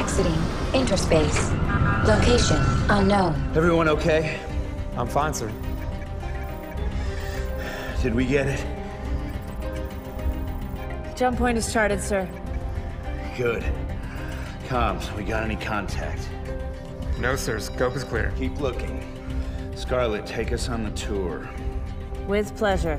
Exiting interspace. Location unknown. Everyone okay? I'm fine, sir. Did we get it? Jump point is charted, sir. Good. Comms, we got any contact? No, sir. Scope is clear. Keep looking. Scarlet, take us on the tour. With pleasure.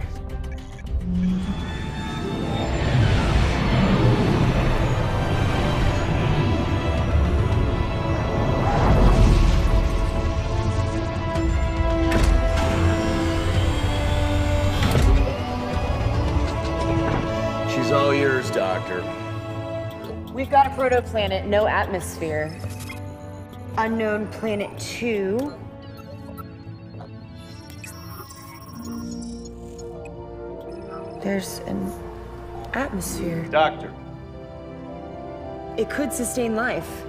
She's all yours, Doctor. We've got a protoplanet, no atmosphere. Unknown planet 2. There's an atmosphere. Doctor. It could sustain life.